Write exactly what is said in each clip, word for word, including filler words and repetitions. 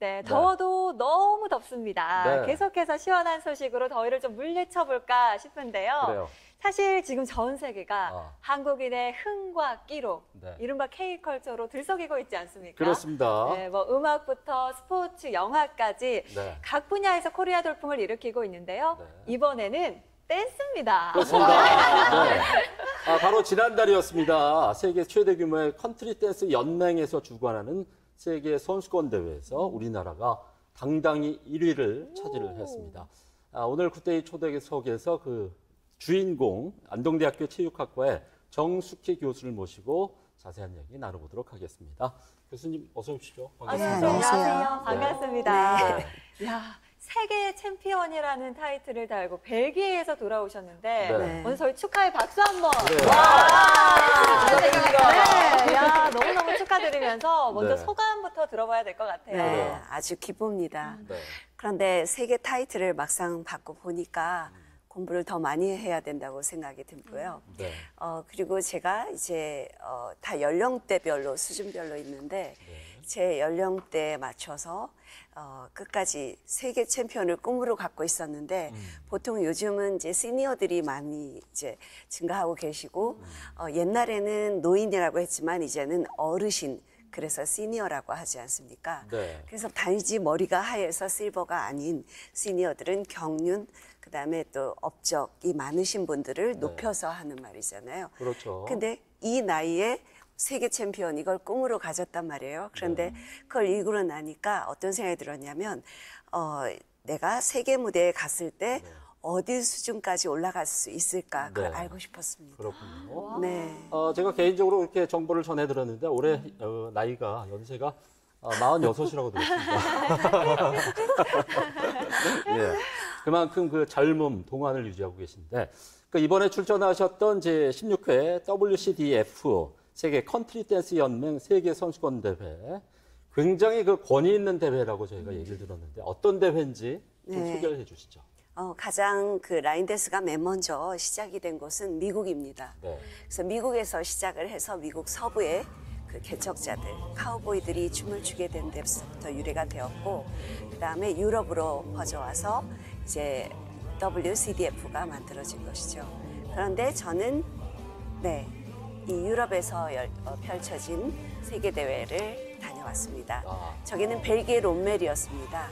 네, 더워도 네. 너무 덥습니다. 네. 계속해서 시원한 소식으로 더위를 좀 물리쳐볼까 싶은데요. 그래요. 사실 지금 전 세계가 아. 한국인의 흥과 끼로 네. 이른바 K컬처로 들썩이고 있지 않습니까? 그렇습니다. 네, 뭐 음악부터 스포츠, 영화까지 네. 각 분야에서 코리아 돌풍을 일으키고 있는데요. 네. 이번에는 댄스입니다. 그렇습니다. 네. 아, 바로 지난달이었습니다. 세계 최대 규모의 컨트리 댄스 연맹에서 주관하는 세계 선수권 대회에서 우리나라가 당당히 일 위를 차지를 했습니다. 아, 오늘 굿데이 초대석에서 그 주인공 안동대학교 체육학과의 정숙희 교수를 모시고 자세한 얘기 나눠보도록 하겠습니다. 교수님 어서 오십시오. 반갑습니다. 네, 안녕하세요. 반갑습니다. 네. 야, 세계 챔피언이라는 타이틀을 달고 벨기에에서 돌아오셨는데 네. 오늘 저희 축하의 박수 한번. 네. 와, 축하드립니다. 네, 야, 너무너무 축하드리면서 먼저 네. 소감부터 들어봐야 될 것 같아요. 네, 아주 기쁩니다. 네. 그런데 세계 타이틀을 막상 받고 보니까 공부를 더 많이 해야 된다고 생각이 들고요. 네. 어, 그리고 제가 이제 어, 다 연령대별로, 수준별로 있는데 네. 제 연령대에 맞춰서 어, 끝까지 세계 챔피언을 꿈으로 갖고 있었는데 음. 보통 요즘은 이제 시니어들이 많이 이제 증가하고 계시고 음. 어, 옛날에는 노인이라고 했지만 이제는 어르신 그래서 시니어라고 하지 않습니까? 네. 그래서 단지 머리가 하얘서 실버가 아닌 시니어들은 경륜 그다음에 또 업적이 많으신 분들을 네. 높여서 하는 말이잖아요. 그렇죠. 근데 이 나이에 세계 챔피언 이걸 꿈으로 가졌단 말이에요. 그런데 네. 그걸 읽고 나니까 어떤 생각이 들었냐면 어, 내가 세계 무대에 갔을 때 네. 어디 수준까지 올라갈 수 있을까 그걸 네. 알고 싶었습니다. 그렇군요. 네. 어, 제가 개인적으로 이렇게 정보를 전해 들었는데 올해 어, 나이가 연세가 어, 마흔여섯이라고 들었습니다. 예. 그만큼 그 젊음, 동안을 유지하고 계신데 그 이번에 출전하셨던 제 십육 회 더블유씨디에프 세계 컨트리 댄스 연맹 세계 선수권 대회 굉장히 그 권위 있는 대회라고 저희가 얘기를 들었는데 어떤 대회인지 좀 네. 소개를 해 주시죠. 어, 가장 그 라인 댄스가 맨 먼저 시작이 된 곳은 미국입니다. 네. 그래서 미국에서 시작을 해서 미국 서부의 그 개척자들, 카우보이들이 춤을 추게 된 데서부터 유래가 되었고, 그 다음에 유럽으로 퍼져와서 이제 더블유씨디에프가 만들어진 것이죠. 그런데 저는 네, 이 유럽에서 열, 어, 펼쳐진 세계 대회를 다녀왔습니다. 아. 저기는 벨기에 롬멜이었습니다.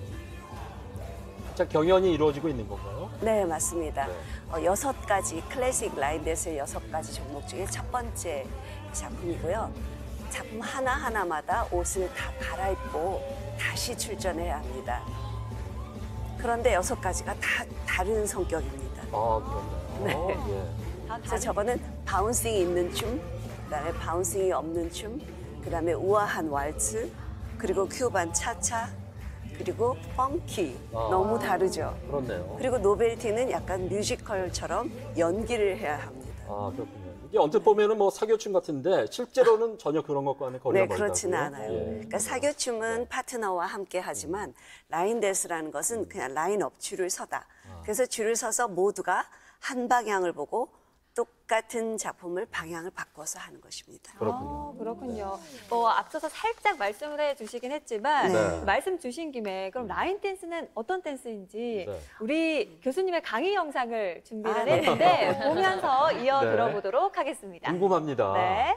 자, 경연이 이루어지고 있는 건가요? 네, 맞습니다. 네. 어, 여섯 가지 클래식 라인 댄스의 여섯 가지 종목 중에 첫 번째 작품이고요. 작품 하나하나마다 옷을 다 갈아입고 다시 출전해야 합니다. 그런데 여섯 가지가 다 다른 성격입니다. 아, 그런가요? 네. 예. 그래서 저거는 바운싱이 있는 춤, 그다음에 바운싱이 없는 춤, 그다음에 우아한 왈츠, 그리고 큐반 차차, 그리고 펑키. 아. 너무 다르죠. 그렇네요. 그리고 노벨티는 약간 뮤지컬처럼 연기를 해야 합니다. 아, 그렇군요. 이게 언뜻 보면은 뭐 사교춤 같은데 실제로는 전혀 그런 것과는 거리가 네, 멀다고요? 그렇지는 않아요. 예. 그러니까 사교춤은 파트너와 함께 하지만 라인 댄스라는 것은 그냥 라인업 줄을 서다. 그래서 줄을 서서 모두가 한 방향을 보고 똑같은 작품을 방향을 바꿔서 하는 것입니다. 그렇군요. 아, 그렇군요. 뭐 앞서서 살짝 말씀을 해주시긴 했지만 네. 말씀 주신 김에 그럼 라인 댄스는 어떤 댄스인지 네. 우리 교수님의 강의 영상을 준비를 아, 네. 했는데 보면서 이어 네. 들어보도록 하겠습니다. 궁금합니다. 네.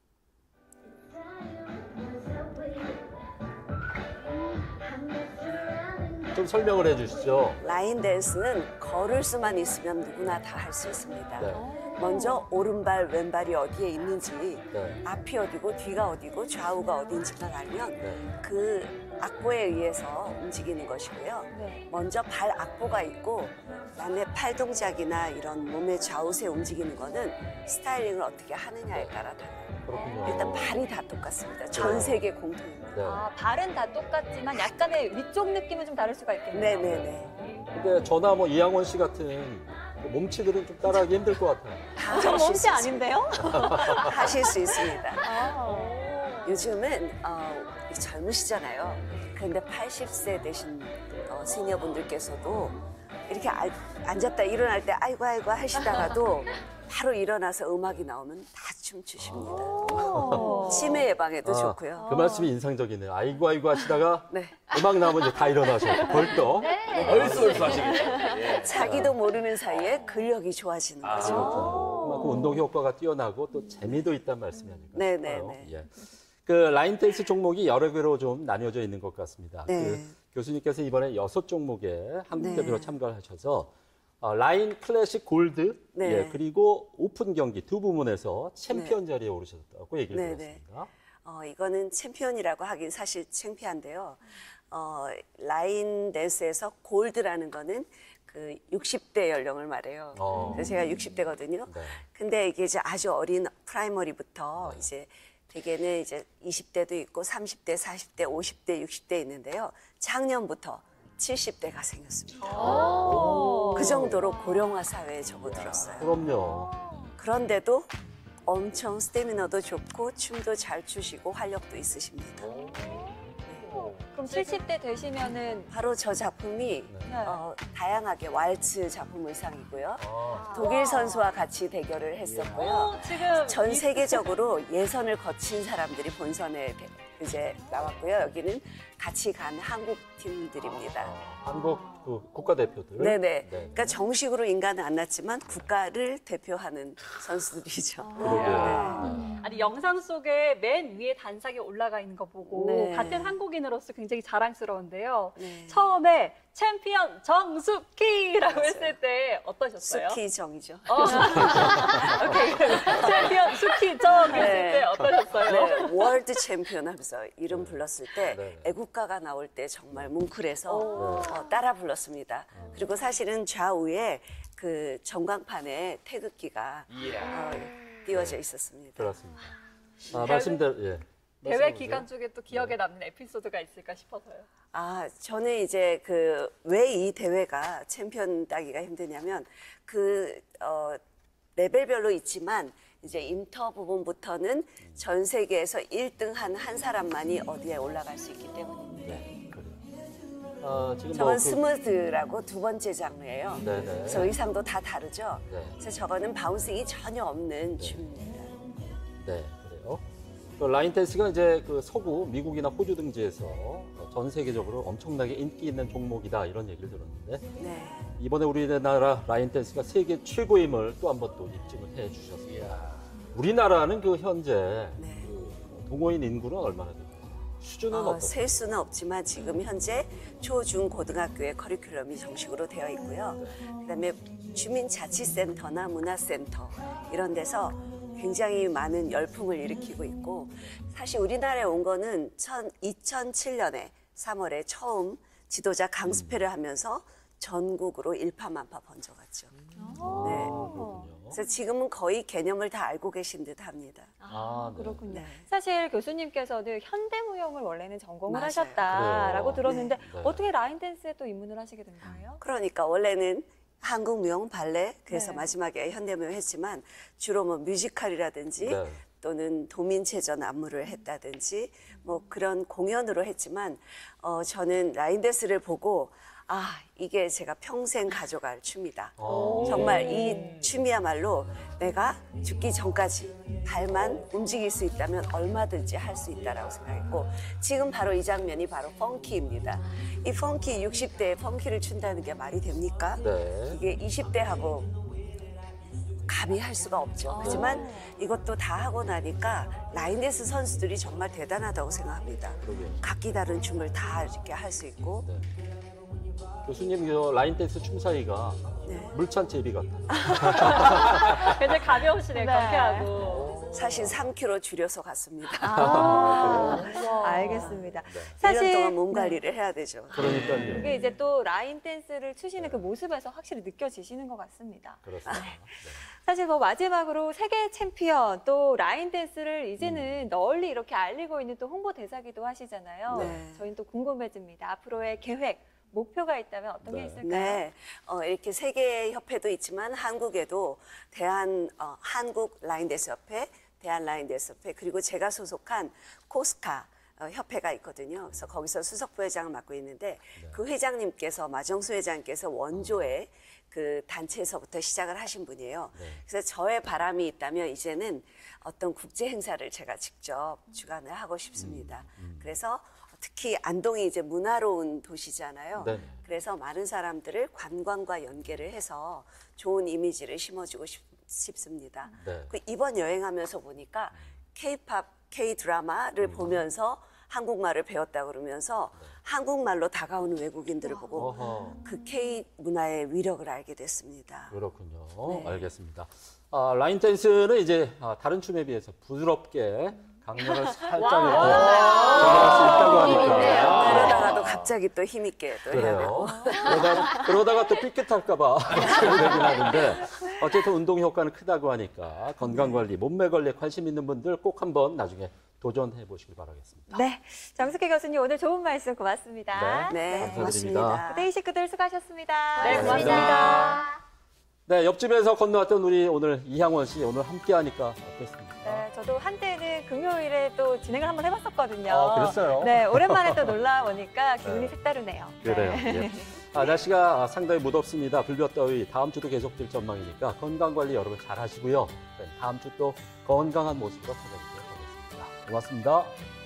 좀 설명을 해주시죠. 라인 댄스는 걸을 수만 있으면 누구나 다 할 수 있습니다. 네. 먼저 오른발, 왼발이 어디에 있는지, 네. 앞이 어디고 뒤가 어디고 좌우가 어딘지만 알면 네. 그 악보에 의해서 움직이는 것이고요. 네. 먼저 발 악보가 있고 그다음에 팔 동작이나 이런 몸의 좌우세 움직이는 거는 스타일링을 어떻게 하느냐에 따라 달라요. 그렇군요. 일단 발이 다 똑같습니다. 전 세계 공통입니다. 네. 아, 발은 다 똑같지만 약간의 위쪽 느낌은 좀 다를 수가 있겠네요. 네네네. 근데 저나 뭐 이양원 씨 같은 몸치들은 좀 따라하기 힘들 것 같아요. 다 전 하실 몸치 수 아닌데요? 있습니다. 하실 수 있습니다. 아, 요즘은 어, 젊으시잖아요. 그런데 팔십 세 되신 어, 시니어분들께서도 이렇게 알, 앉았다 일어날 때 아이고 아이고 하시다가도 바로 일어나서 음악이 나오면 다 춤추십니다. 오. 치매 예방에도 아, 좋고요. 그 말씀이 인상적이네요. 아이고 아이고 하시다가 네. 음악 나오면 이제 다 일어나셔. 벌떡. 얼쑤얼쑤 하시겠죠. 예. 자기도 모르는 사이에 근력이 좋아지는 아, 거죠. 그렇군요. 그만큼 운동 효과가 뛰어나고 또 재미도 있다는 말씀이 아닐까 네, 싶어요. 네, 네. 예. 그 라인 댄스 종목이 여러 개로 좀 나뉘어져 있는 것 같습니다. 네. 그 교수님께서 이번에 여섯 종목에 한국 네. 대표로 참가하셔서 어, 라인 클래식 골드 네. 예, 그리고 오픈 경기 두 부문에서 챔피언 자리에 오르셨다고 얘기를 네, 네. 들었습니다. 어, 이거는 챔피언이라고 하긴 사실 창피한데요. 어, 라인 댄스에서 골드라는 거는 그 육십 대 연령을 말해요. 어. 그래서 제가 육십 대거든요. 네. 근데 이게 이제 아주 어린 프라이머리부터 이제 대개는 이제 이십 대도 있고 삼십 대, 사십 대, 오십 대, 육십 대 있는데요. 작년부터 칠십 대가 생겼습니다. 오. 그 정도로 고령화 사회에 접어들었어요. 그럼요. 그런데도 엄청 스태미너도 좋고 춤도 잘 추시고 활력도 있으십니다. 그럼 칠십 대 되시면은 바로 저 작품이 네. 어, 다양하게 왈츠 작품 의상이고요. 아, 독일 선수와 같이 대결을 했었고요. 어, 지금 전 이- 세계적으로 예선을 거친 사람들이 본선에 대- 이제 나왔고요. 여기는 같이 간 한국 팀들입니다. 한국 그 국가대표들. 네네. 그러니까 정식으로 인간은 안 났지만 국가를 대표하는 선수들이죠. 그러게요. 아니 영상 속에 맨 위에 단상에 올라가 있는 거 보고 네. 같은 한국인으로서 굉장히 자랑스러운데요. 네. 처음에 챔피언 정숙희라고 맞아요. 했을 때 어떠셨어요? 수키 정이죠. 어. 오케이. 챔피언 수키 정 했을 네. 때 어떠셨어요? 네, 월드 챔피언 하면서 이름 불렀을 때 네. 애국가가 나올 때 정말 뭉클해서 어, 따라 불렀습니다. 그리고 사실은 좌우에 그 전광판에 태극기가 어, 띄워져 있었습니다. 그렇습니다. 아, 말씀대로 예. 대회 말씀해보세요. 기간 중에 또 기억에 남는 에피소드가 있을까 싶어서요. 아, 저는 이제 그 왜 이 대회가 챔피언 따기가 힘드냐면 그 어, 레벨별로 있지만 이제 인터 부분부터는 전 세계에서 일 등 한 한 사람만이 어디에 올라갈 수 있기 때문입니다. 네, 그래요. 아, 지금 저건 뭐 그- 스무드라고 두 번째 장르예요. 네네. 그래서 의상도 다 다르죠. 네. 그래서 저거는 바운싱이 전혀 없는 춤입니다. 네, 그래요. 그 라인 댄스가 이제 그 서구 미국이나 호주 등지에서 전 세계적으로 엄청나게 인기 있는 종목이다 이런 얘기를 들었는데 네. 이번에 우리나라 라인 댄스가 세계 최고임을 또 한 번 또 입증을 해 주셨습니다. 우리나라는 그 현재 네. 그 동호인 인구는 얼마나 됩니까? 수준은 어, 어떻습니까? 셀 수는 없지만 지금 현재 초, 중, 고등학교의 커리큘럼이 정식으로 되어 있고요. 그다음에 주민자치센터나 문화센터 이런 데서 굉장히 많은 열풍을 일으키고 있고 사실 우리나라에 온 거는 이천칠 년에 삼월에 처음 지도자 강습회를 하면서 전국으로 일파만파 번져갔죠. 네. 아, 그렇군요. 그래서 지금은 거의 개념을 다 알고 계신 듯 합니다. 아, 네. 그렇군요. 네. 사실 교수님께서는 현대무용을 원래는 전공을 맞아요. 하셨다라고 그래요. 들었는데 네. 어떻게 라인 댄스에 또 입문을 하시게 된 거예요? 그러니까 원래는 한국무용, 발레, 그래서 네. 마지막에 현대무용 했지만 주로 뭐 뮤지컬이라든지 네. 또는 도민체전 안무를 했다든지 뭐 그런 공연으로 했지만 어, 저는 라인 댄스를 보고 아 이게 제가 평생 가져갈 춤이다. 아, 정말 이 춤이야말로 내가 죽기 전까지 발만 움직일 수 있다면 얼마든지 할 수 있다라고 생각했고 지금 바로 이 장면이 바로 펑키입니다. 이 펑키 육십 대에 펑키를 춘다는 게 말이 됩니까? 네. 이게 이십 대하고 감히 할 수가 없죠. 하지만 이것도 다 하고 나니까 라인댄스 선수들이 정말 대단하다고 생각합니다. 그러게요. 각기 다른 춤을 다 이렇게 할 수 있고 네. 교수님 저 라인 댄스 춤 사이가 네. 물찬 제비 같아요. 굉장히 가벼우시네요, 네. 경쾌하고. 사실 삼 킬로그램 줄여서 갔습니다. 아, 알겠습니다. 네. 일 년 동안 몸 관리를 해야 되죠. 그러니까요. 이게 이제 또 라인 댄스를 추시는 그 모습에서 확실히 느껴지시는 것 같습니다. 그렇습니다. 네. 사실 뭐 마지막으로 세계 챔피언 또 라인 댄스를 이제는 음. 널리 이렇게 알리고 있는 또 홍보 대사기도 하시잖아요. 네. 저희는 또 궁금해집니다. 앞으로의 계획, 목표가 있다면 어떤 게 네. 있을까요? 네, 어, 이렇게 세계 협회도 있지만 한국에도 대한 어, 한국 라인댄스 협회, 대한 라인댄스 협회 그리고 제가 소속한 코스카 어, 협회가 있거든요. 그래서 거기서 수석 부회장을 맡고 있는데 그 회장님께서 마정수 회장님께서 원조에 그 단체에서부터 시작을 하신 분이에요. 네. 그래서 저의 바람이 있다면 이제는 어떤 국제 행사를 제가 직접 주관을 하고 싶습니다. 음, 음. 그래서 특히 안동이 이제 문화로운 도시잖아요. 네. 그래서 많은 사람들을 관광과 연계를 해서 좋은 이미지를 심어주고 싶, 싶습니다. 네. 그 이번 여행하면서 보니까 K-팝, K-드라마를 음. 보면서 한국말을 배웠다 그러면서 한국말로 다가오는 외국인들을 보고 어허. 그 K 문화의 위력을 알게 됐습니다. 그렇군요. 네. 알겠습니다. 아, 라인 댄스는 이제 아, 다른 춤에 비해서 부드럽게 강약을 살짝 이렇게 전달할 수 있다고 하니까. 그러다가도 갑자기 또 힘있게 또 해야 되고. 그래요. 그러다, 그러다가 또 삐끗할까봐 걱정이 되긴 하는데 어쨌든 운동 효과는 크다고 하니까 건강관리, 몸매 관리에 관심 있는 분들 꼭 한번 나중에 도전해 보시길 바라겠습니다. 네, 정숙희 교수님 오늘 좋은 말씀 고맙습니다. 네, 감사드립니다. 고맙습니다. 데이 식구들 수고하셨습니다. 네, 고맙습니다. 네, 옆집에서 건너왔던 우리 오늘 이향원 씨 오늘 함께 하니까 어땠습니까? 네, 저도 한때는 금요일에 또 진행을 한번 해봤었거든요. 아, 그랬어요? 네, 오랜만에 또 놀러 오니까 기분이 네. 색다르네요. 그래요. 네. 예. 아, 날씨가 상당히 무덥습니다. 불볕더위 다음 주도 계속될 전망이니까 건강관리 여러분 잘 하시고요. 다음 주 또 건강한 모습으로 찾아뵙도록 하겠습니다. 고맙습니다.